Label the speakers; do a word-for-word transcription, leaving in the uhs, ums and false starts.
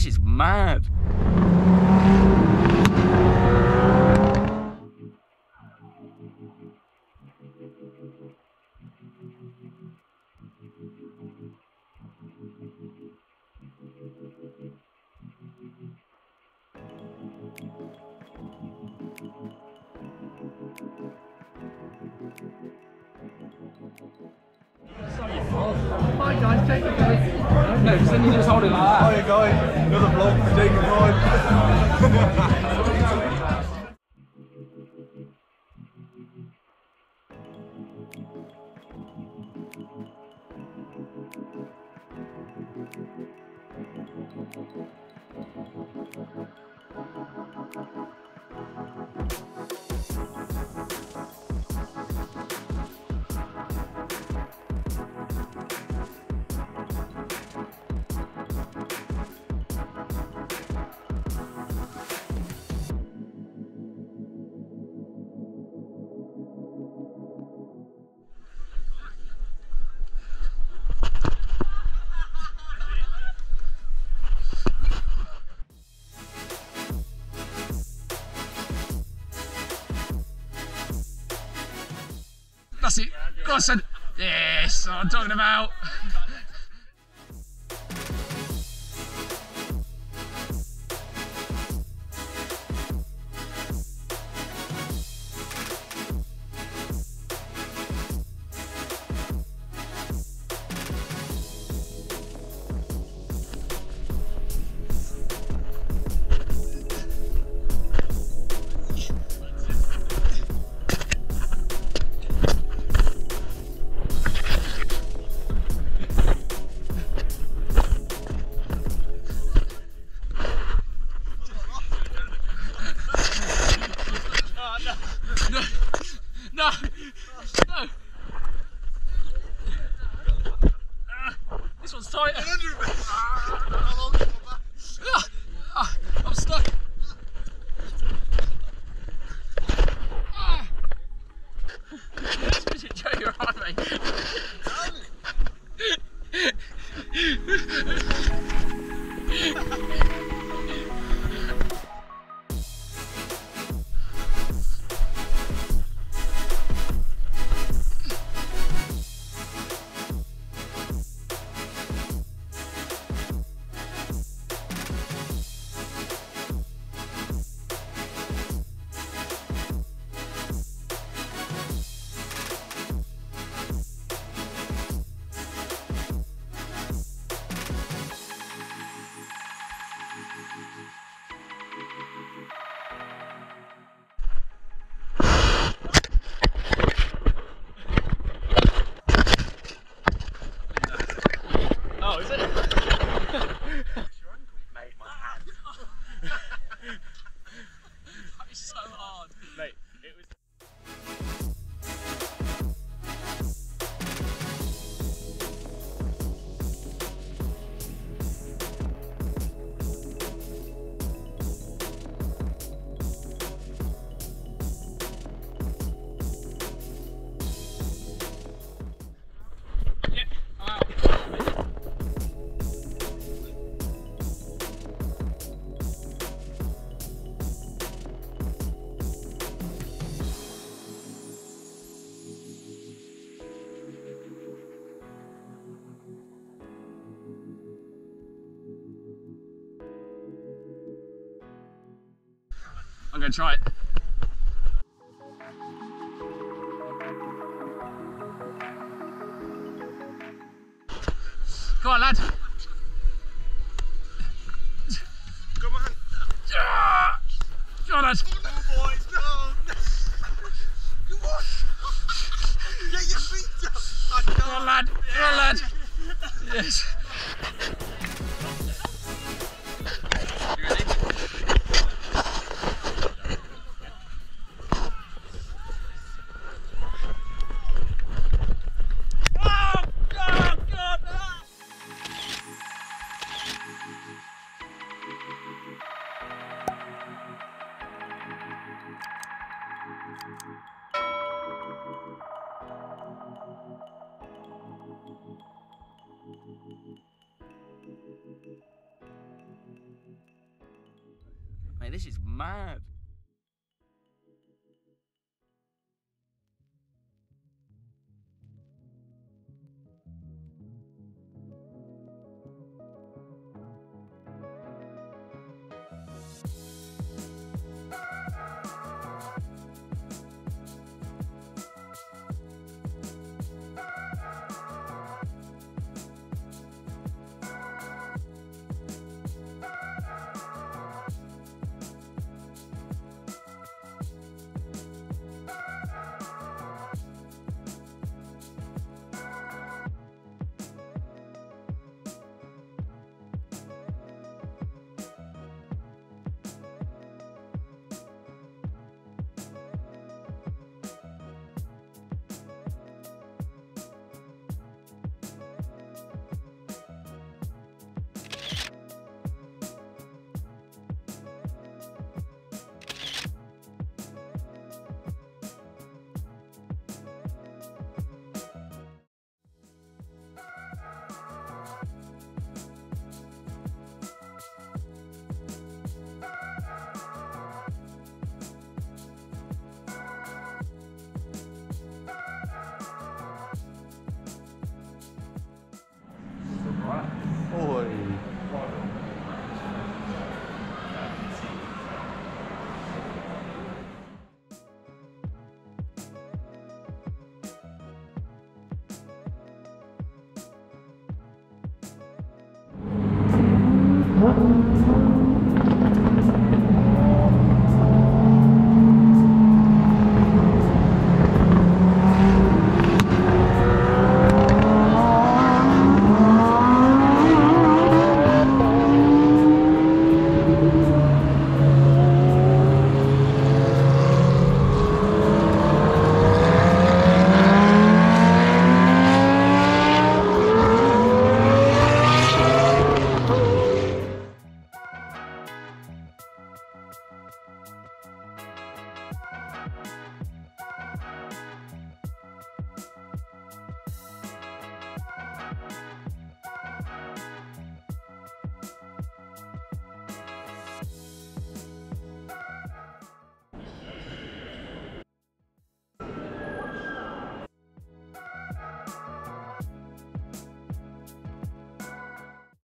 Speaker 1: This is mad.
Speaker 2: Hi guys, take the place.
Speaker 1: No, because then you just hold it like that.
Speaker 3: Hiya guys, another vlog for Jacob Hyde.
Speaker 1: That's it. Go on, son. Yes, what I'm talking about. No, no. Uh, this one's tighter. Ah, ah, I'm stuck. Ah. Joe, you're on, mate. Oh, is it? Mate, my hand. That is so hard. Mate, it was... I'm going to try it. Come on, lad.
Speaker 3: Come on.
Speaker 1: Yeah. Come on, lad.
Speaker 3: Oh, boys, no. Come on. Get your feet up. I
Speaker 1: Come on, lad. Come on, lad. Yes. You ready? mate. This is mad.
Speaker 3: Oi.
Speaker 2: Huh?